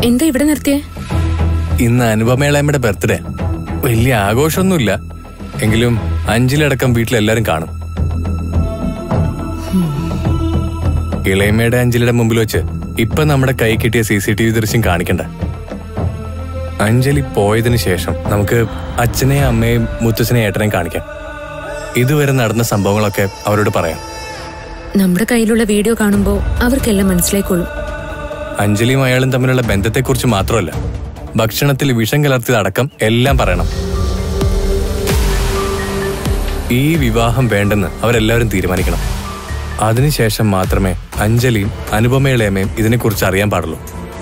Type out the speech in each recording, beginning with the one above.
എന്താ ഇവിടെ നിർത്തിയേ? ഇന്ന് അനുപമേളയമ്മയുടെ ബർത്ത്ഡേ. വലിയ ആഘോഷമൊന്നുമില്ല, എങ്കിലും അഞ്ജലിയടക്കം വീട്ടിലെല്ലാരും കാണും. ഇളയമ്മയുടെ അഞ്ജലിയുടെ മുമ്പിൽ വെച്ച് ഇപ്പൊ നമ്മുടെ കൈ കിട്ടിയ CCTV ദൃശ്യം കാണിക്കണ്ട. അഞ്ജലി പോയതിനു ശേഷം നമുക്ക് അച്ഛനെയും അമ്മയും മുത്തച്ഛനെയും ഏട്ടനെയും കാണിക്കാം. ഇതുവരെ നടന്ന സംഭവങ്ങളൊക്കെ അവരോട് പറയാം. നമ്മുടെ കയ്യിലുള്ള വീഡിയോ കാണുമ്പോ അവർക്കെല്ലാം മനസ്സിലായിക്കോളും. അഞ്ജലിയും അയാളും തമ്മിലുള്ള ബന്ധത്തെക്കുറിച്ച് മാത്രമല്ല, ഭക്ഷണത്തിൽ വിഷം കലർത്തിയതടക്കം എല്ലാം പറയണം. ഈ വിവാഹം വേണ്ടെന്ന് അവരെല്ലാവരും തീരുമാനിക്കണം. അതിനുശേഷം മാത്രമേ അഞ്ജലിയും അനുപമയിളയമ്മയും ഇതിനെക്കുറിച്ച് അറിയാൻ പാടുള്ളൂ.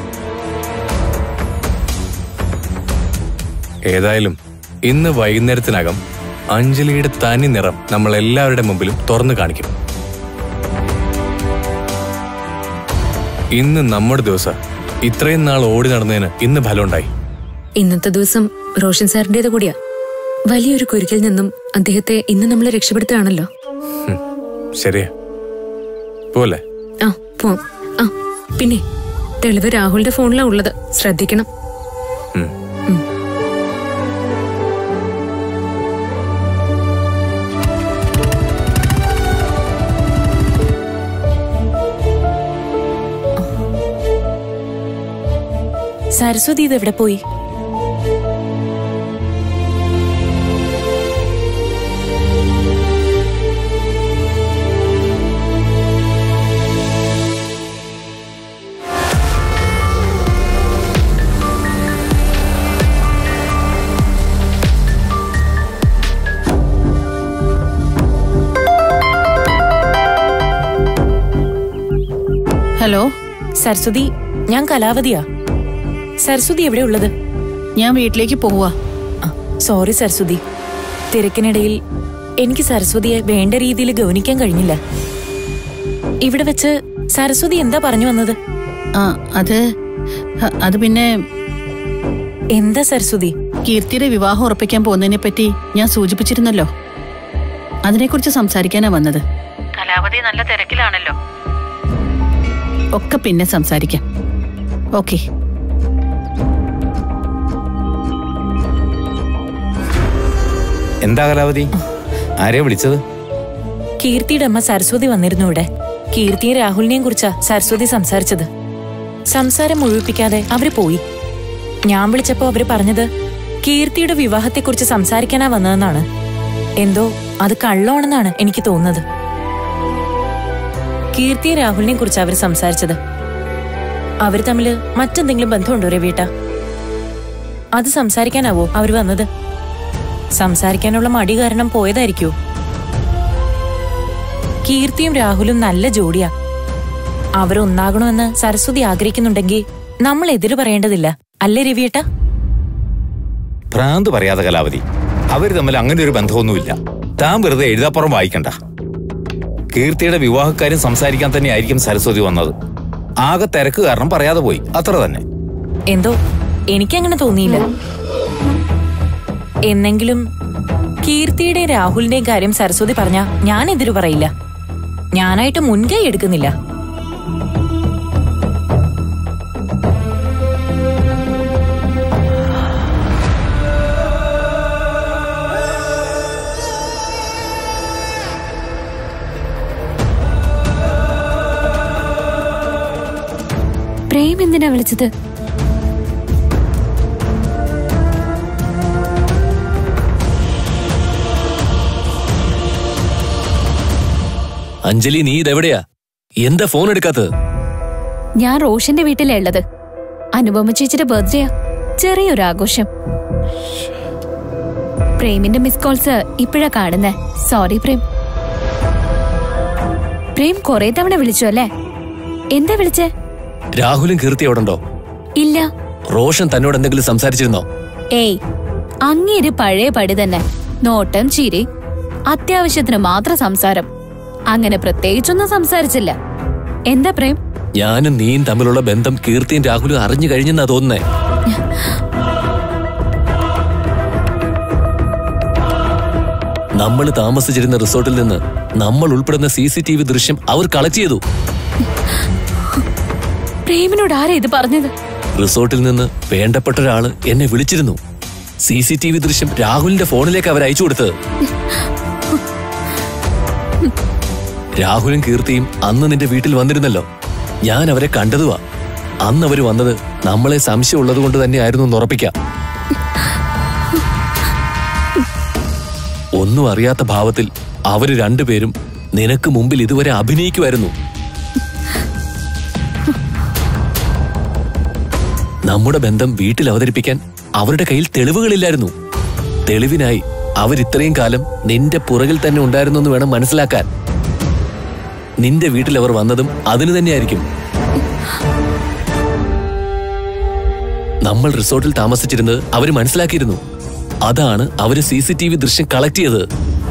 ഏതായാലും ഇന്ന് വൈകുന്നേരത്തിനകം അഞ്ജലിയുടെ തനി നിറം നമ്മൾ എല്ലാവരുടെ മുമ്പിലും തുറന്നു കാണിക്കും. ഇന്ന് നമ്മുടെ ദിവസം. ഇത്രയും നാൾ ഓടി നടന്നതിന് ഇന്ന് ഫലമുണ്ടായി. ഇന്നത്തെ ദിവസം റോഷൻ സാറിന്റേത് കൂടിയാ. വലിയൊരു കുരുക്കിൽ നിന്നും അദ്ദേഹത്തെ ഇന്ന് നമ്മൾ രക്ഷപ്പെടുത്തുകയാണല്ലോ. ശരിയാ, പോലെ പോവാം. പിന്നെ തെളിവ് രാഹുലിന്റെ ഫോണിലാ ഉള്ളത്, ശ്രദ്ധിക്കണം. സരസ്വതി ഇതെവിടെ പോയി? ഹലോ സരസ്വതി, ഞാൻ കലാവതിയാ. സരസ്വതി എവിടെ ഉള്ളത്? ഞാൻ വീട്ടിലേക്ക് പോവാ. സോറി സരസ്വതി, തിരക്കിനിടയിൽ എനിക്ക് സരസ്വതിയെ വേണ്ട രീതിയിൽ ഗൗനിക്കാൻ കഴിഞ്ഞില്ല. ഇവിടെ വെച്ച് സരസ്വതി എന്താ പറഞ്ഞു വന്നത്? അത് പിന്നെ എന്താ സരസ്വതി? കീർത്തിയുടെ വിവാഹം ഉറപ്പിക്കാൻ പോകുന്നതിനെ പറ്റി ഞാൻ സൂചിപ്പിച്ചിരുന്നല്ലോ, അതിനെക്കുറിച്ച് സംസാരിക്കാനാ വന്നത്. കലാവതി നല്ല തിരക്കിലാണല്ലോ. ഒക്കെ പിന്നെ സംസാരിക്കാം. ഓക്കെ. എന്താ കലാവതി, ആരെയാ വിളിച്ചത്? കീർത്തിയുടെ അമ്മ സരസ്വതി വന്നിരുന്നു ഇവിടെ. കീർത്തിയും രാഹുലിനെയും കുറിച്ചാ സരസ്വതി സംസാരിച്ചത്. സംസാരം മുഴുവിപ്പിക്കാതെ അവര് പോയി. ഞാൻ വിളിച്ചപ്പോ അവര് പറഞ്ഞത് കീർത്തിയുടെ വിവാഹത്തെക്കുറിച്ച് സംസാരിക്കാനാ വന്നതെന്നാണ്. എന്തോ അത് കള്ളമാണെന്നാണ് എനിക്ക് തോന്നുന്നത്. കീർത്തിയും രാഹുലിനെയും കുറിച്ച് അവര് സംസാരിച്ചത്. അവര് തമ്മില് മറ്റെന്തെങ്കിലും ബന്ധമുണ്ടോ രവീട്ട? അത് സംസാരിക്കാനാവോ അവര് വന്നത്? സംസാരിക്കാനുള്ള മടി കാരണം പോയതായിരിക്കോ? കീർത്തിയും രാഹുലും നല്ല ജോഡിയാ. അവരൊന്നാകണമെന്ന് സരസ്വതി ആഗ്രഹിക്കുന്നുണ്ടെങ്കിൽ നമ്മൾ എതിര് പറയേണ്ടതില്ല, അല്ലേ രവിയേട്ട? ഭ്രാന്ത് പറയാതെ കലാവതി, അവര് തമ്മിൽ അങ്ങനെ ഒരു ബന്ധമൊന്നുമില്ല. താൻ വെറുതെ എഴുതാപ്പുറം വായിക്കണ്ട. കീർത്തിയുടെ വിവാഹക്കാര്യം സംസാരിക്കാൻ തന്നെ ആയിരിക്കും സരസ്വതി വന്നത്. ആകെ തിരക്ക് കാരണം പറയാതെ പോയി, അത്ര തന്നെ. എന്തോ എനിക്കങ്ങനെ തോന്നിയില്ല. എന്നെങ്കിലും കീർത്തിയുടെയും രാഹുലിന്റെയും കാര്യം സരസ്വതി പറഞ്ഞാ ഞാൻ എതിരു പറയില്ല. ഞാനായിട്ട് മുൻകൈ എടുക്കുന്നില്ല. പ്രേം എന്തിനാ വിളിച്ചത്? അഞ്ജലി, നീ ഇതെവിടെയാ? എന്താ ഫോൺ എടുക്കാത്തത്? ഞാൻ റോഷന്റെ വീട്ടിലാ ഉള്ളത്. അനുപമ ചേച്ചിയുടെ ബർത്ത്ഡേയാ, ചെറിയൊരു ആഘോഷം. പ്രേമിന്റെ മിസ് കോൾസ് ഇപ്പോഴാ കാണുന്നേ. സോറി പ്രേം. പ്രേം കൊറേ തവണ വിളിച്ചു അല്ലേ? എന്താ വിളിച്ചേ? രാഹുലും കീർത്തി അവിടെ ഉണ്ടോ? ഇല്ല. റോഷൻ തന്നോട് എന്തെങ്കിലും സംസാരിച്ചിരുന്നോ? ഏയ്, അങ്ങേര് പഴയ പടി തന്നെ. നോട്ടം, ചിരി, അത്യാവശ്യത്തിന് മാത്രം സംസാരം. അങ്ങനെ പ്രത്യേകിച്ചൊന്നും സംസാരിച്ചില്ല. എന്താ പ്രേം? ഞാനും നീയും തമ്മിലുള്ള ബന്ധം കീർത്തിയും രാഹുലും അറിഞ്ഞു കഴിഞ്ഞെന്നാ തോന്നുന്നേ. നമ്മൾ താമസിച്ചിരുന്ന റിസോർട്ടിൽ നിന്ന് നമ്മൾ ഉൾപ്പെടുന്ന CCTV ദൃശ്യം അവർ കളക്ട് ചെയ്തു. പ്രേമിനോട് ആരാ ഇത് പറഞ്ഞത്? റിസോർട്ടിൽ നിന്ന് വേണ്ടപ്പെട്ട ഒരാള് എന്നെ വിളിച്ചിരുന്നു. CCTV ദൃശ്യം രാഹുലിന്റെ ഫോണിലേക്ക് അവർ അയച്ചു കൊടുത്തത്. രാഹുലും കീർത്തിയും അന്ന് നിന്റെ വീട്ടിൽ വന്നിരുന്നല്ലോ. ഞാൻ അവരെ കണ്ടതുവാ. അന്ന് അവര് വന്നത് നമ്മളെ സംശയമുള്ളത് കൊണ്ട് തന്നെയായിരുന്നു എന്ന് ഉറപ്പിക്കാം. ഒന്നും അറിയാത്ത ഭാവത്തിൽ അവര് രണ്ടുപേരും നിനക്ക് മുമ്പിൽ ഇതുവരെ അഭിനയിക്കുമായിരുന്നു. നമ്മുടെ ബന്ധം വീട്ടിൽ അവതരിപ്പിക്കാൻ അവരുടെ കയ്യിൽ തെളിവുകളില്ലായിരുന്നു. തെളിവിനായി അവരിത്രയും കാലം നിന്റെ പുറകിൽ തന്നെ ഉണ്ടായിരുന്നു എന്ന് വേണം മനസ്സിലാക്കാൻ. നിന്റെ വീട്ടിൽ അവർ വന്നതും അതിന് തന്നെയായിരിക്കും. നമ്മൾ റിസോർട്ടിൽ താമസിച്ചിരുന്നത് അവര് മനസ്സിലാക്കിയിരുന്നു. അതാണ് അവര് CCTV ദൃശ്യം കളക്ട് ചെയ്തത്.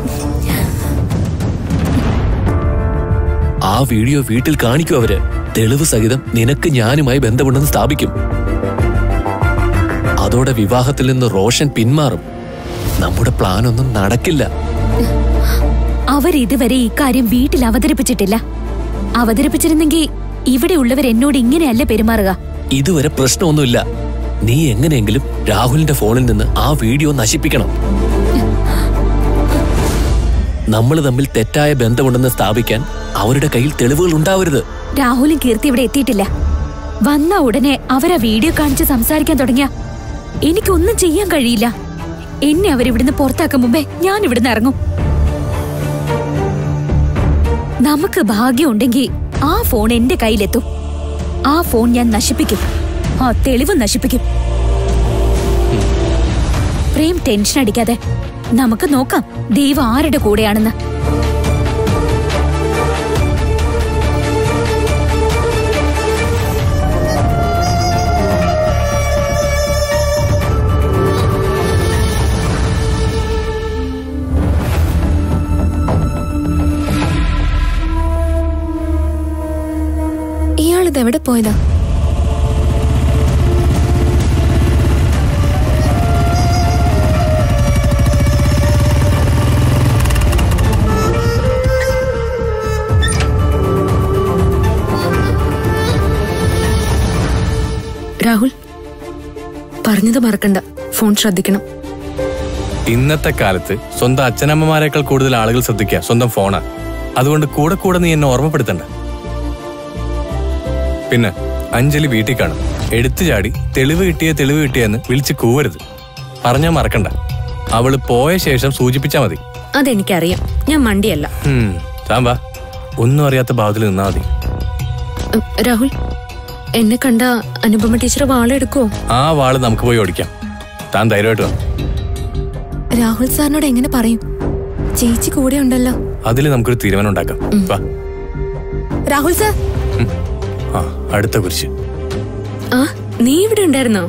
ആ വീഡിയോ വീട്ടിൽ കാണിക്കും അവര്. തെളിവ് സഹിതം നിനക്ക് ഞാനുമായി ബന്ധമുണ്ടെന്ന് സ്ഥാപിക്കും. അതോടെ വിവാഹത്തിൽ നിന്ന് റോഷൻ പിന്മാറും. നമ്മുടെ പ്ലാൻ ഒന്നും നടക്കില്ല. അവരിതുവരെ ഇക്കാര്യം വീട്ടിൽ അവതരിപ്പിച്ചിട്ടില്ല. അവതരിപ്പിച്ചിരുന്നെങ്കിൽ ഇവിടെയുള്ളവർ എന്നോട് ഇങ്ങനെയല്ല പെരുമാറുക. ഇതുവരെ പ്രശ്നമൊന്നുമില്ല. നീ എങ്ങനെയെങ്കിലും രാഹുലിന്റെ ഫോണിൽ നിന്ന് ആ വീഡിയോ നശിപ്പിക്കണം. നമ്മൾ തമ്മിൽ തെറ്റായ ബന്ധമുണ്ടെന്ന് സ്ഥാപിക്കാൻ അവരുടെ കയ്യിൽ തെളിവുകൾ ഉണ്ടാവരുത്. രാഹുലും കീർത്തി ഇവിടെ എത്തിയിട്ടില്ല. വന്ന ഉടനെ അവരാ വീഡിയോ കാണിച്ച് സംസാരിക്കാൻ തുടങ്ങിയ എനിക്കൊന്നും ചെയ്യാൻ കഴിയില്ല. എന്നെ അവരിവിടുന്ന് പുറത്താക്കും മുമ്പേ ഞാൻ ഇവിടുന്ന് ഇറങ്ങും. നമുക്ക് ഭാഗ്യമുണ്ടെങ്കിൽ ആ ഫോൺ എന്റെ കയ്യിലെത്തും. ആ ഫോൺ ഞാൻ നശിപ്പിക്കും. ആ തെളിവ് നശിപ്പിക്കും. പ്രേം ടെൻഷൻ അടിക്കാതെ നമുക്ക് നോക്കാം ദൈവം ആരുടെ കൂടെയാണെന്ന്. ഇയാളിതെവിടെ പോയതാ? രാഹുൽ, പറഞ്ഞത് മറക്കണ്ട. ഫോൺ ശ്രദ്ധിക്കണം. ഇന്നത്തെ കാലത്ത് സ്വന്തം അച്ഛനമ്മമാരെക്കാൾ കൂടുതൽ ആളുകൾ ശ്രദ്ധിക്കുക സ്വന്തം ഫോണാ. അതുകൊണ്ട് കൂടെ കൂടെ നീ എന്നെ ഓർമ്മപ്പെടുത്തണ്ട. പിന്നെ അഞ്ജലി വീട്ടിൽ കാണും. എടുത്തു ചാടി തെളിവ് കിട്ടിയെന്ന് വിളിച്ച് കൂവരുത്. പറഞ്ഞാ മറക്കണ്ട. അവള് പോയ ശേഷം സൂചിപ്പിച്ചാ മതി. അതെനിക്കറിയാം. ഞാൻ മണ്ടിയല്ല. താമ്പാ, ഒന്നും അറിയാത്ത ഭാവത്തിൽ നിന്നാ മതി. രാഹുൽ, എന്നെ കണ്ട അനുപമ ടീച്ചർ വാളെടുക്കോ? ആ വാള് നമുക്ക് പോയി ഓടിക്കാം. താൻ ധൈര്യമായിട്ട് വാ. രാഹുൽ സാറിനോട് എങ്ങനെ പറയും? ചേച്ചി കൂടെ ഉണ്ടല്ലോ. അതില് നമുക്കൊരു തീരുമാനം ഉണ്ടാക്കാം. വാ രാഹുൽ സാർ. അടുത്ത കുറിച്ച്. നീ ഇവിടെ ഉണ്ടായിരുന്നോ?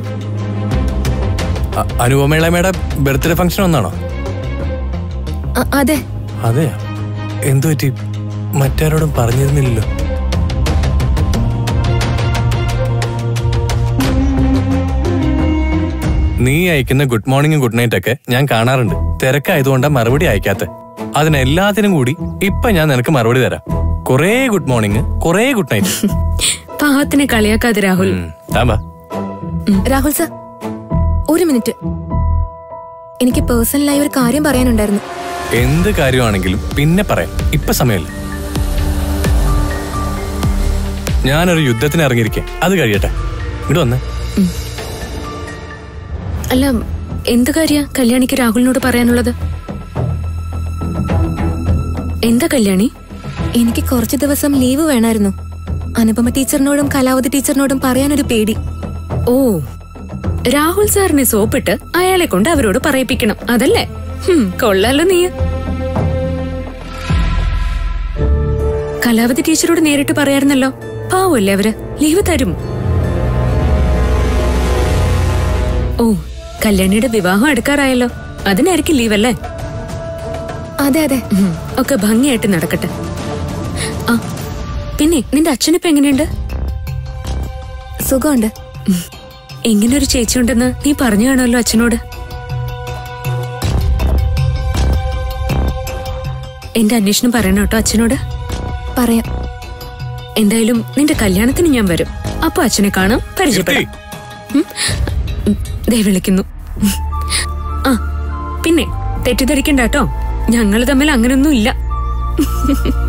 അനുപമയുടെ ബർത്ത്ഡേ ഫംഗ്ഷൻ ഒന്നാണോ? അതെ. അതെയാ? എന്തു പറ്റി? മറ്റാരോടും പറഞ്ഞിരുന്നില്ലല്ലോ. നീ അയക്കുന്ന ഗുഡ് മോർണിംഗും ഗുഡ് നൈറ്റ് ഒക്കെ ഞാൻ കാണാറുണ്ട്. തിരക്കായതുകൊണ്ടാ മറുപടി അയക്കാത്ത. അതിനെല്ലാത്തിനും കൂടി ഇപ്പൊ ഞാൻ നിനക്ക് മറുപടി തരാം. കൊറേ ഗുഡ് മോർണിംഗ്, കൊറേ ഗുഡ് നൈറ്റ്. പാവത്തിനെ കളിയാക്കാതെ രാഹുൽ. രാഹുൽ സർ, ഒരു മിനിറ്റ്. എനിക്ക് പേഴ്സണലായി ഒരു കാര്യം പറയാനുണ്ടായിരുന്നു. എന്ത് കാര്യമാണെങ്കിലും പിന്നെ പറയാം. ഇപ്പൊ സമയമില്ല. ഞാനൊരു യുദ്ധത്തിന് ഇറങ്ങിയിരിക്കെ. അത് കഴിയട്ടെ. ഇങ്ങോട്ട് വന്നേ. അല്ല, എന്ത് കാര്യ കല്യാണിക്ക് രാഹുലിനോട് പറയാനുള്ളത്? എന്താ കല്യാണി? എനിക്ക് കുറച്ചു ദിവസം ലീവ് വേണമായിരുന്നു. അനുപമ ടീച്ചറിനോടും കലാവതി ടീച്ചറിനോടും പറയാനൊരു പേടി. ഓ, രാഹുൽ സാറിനെ സോപ്പിട്ട് അയാളെ കൊണ്ട് അവരോട് പറയിപ്പിക്കണം, അതല്ലേ? കൊള്ളാലോ നീ. കലാവതി ടീച്ചറോട് നേരിട്ട് പറയാറുന്നല്ലോ. പാവല്ലേ അവര്, ലീവ് തരും. ഓ, കല്യാണിയുടെ വിവാഹം എടുക്കാറായല്ലോ, അതിനായിരിക്കും ലീവല്ലേ? അതെ അതെ. ഒക്കെ ഭംഗിയായിട്ട് നടക്കട്ടെ. ആ പിന്നെ നിന്റെ അച്ഛനിപ്പോ എങ്ങനെയുണ്ട്? സുഖമുണ്ട്. ഇങ്ങനൊരു ചേച്ചി ഉണ്ടെന്ന് നീ പറഞ്ഞു കാണുമല്ലോ അച്ഛനോട്. എന്റെ അന്വേഷണം പറയണം കേട്ടോ അച്ഛനോട്. പറയാം. എന്തായാലും നിന്റെ കല്യാണത്തിന് ഞാൻ വരും. അപ്പൊ അച്ഛനെ കാണാം, പരിചയപ്പെടാം. ദേ വിളിക്കുന്നു. ആ പിന്നെ തെറ്റിദ്ധരിക്കണ്ട കേട്ടോ, ഞങ്ങൾ തമ്മിൽ അങ്ങനൊന്നും ഇല്ല.